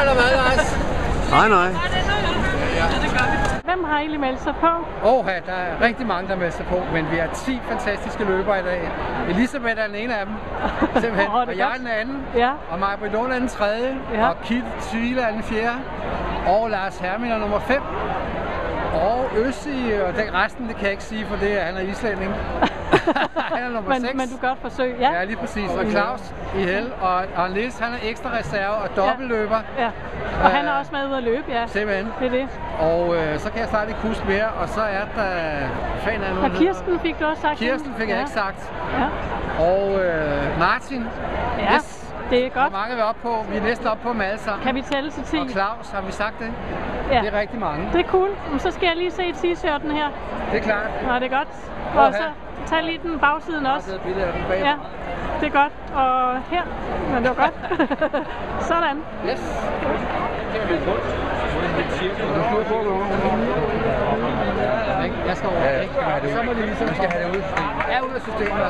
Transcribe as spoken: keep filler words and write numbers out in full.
eller hvad, Lars? Nej, nej. Hvem har egentlig meldt sig på? Åh, der er rigtig mange, der melder sig på, men vi har ti fantastiske løbere i dag. Elisabeth er den ene af dem, simpelthen. Åh, det er og jeg er godt. den anden. Ja. Og Maj-Britt Lund er den tredje. Ja. Og Kit Tvile er den fjerde. Og Lars Hermin er nummer fem. Og Øssi, og den resten, det kan jeg ikke sige, for det er, han er islænding. Han er nummer men, seks. men du kan godt forsøge, ja? Ja, lige præcis. Og Claus i held, og, og Niels, han er ekstra reserve og dobbeltløber. Ja. ja. Og han er også med ude at løbe, ja. Simpelthen. Det er det. Og øh, så kan jeg snart ikke huske mere, og så er der... Fan er Og Kirsten fik du også sagt. Kirsten fik jeg ja. ikke sagt. Ja. Og øh, Martin. Ja, yes. det er godt. Hvor mange er vi oppe på? Vi er næsten oppe på dem alle sammen. Kan vi tælle til ti? Og Claus, har vi sagt det? Ja. Det er rigtig mange. Det er cool. Men så skal jeg lige se t-shirten her. Det er klart. Nå, det er godt. Hvor Og så tag lige den bagsiden også. Der er billeder af den bag. Ja, det er godt. Og her. Men det var godt. Sådan. Yes. Jeg skal over. Ja, så må de ligesom... Jeg skal have det ud. Ja, ud af systemet.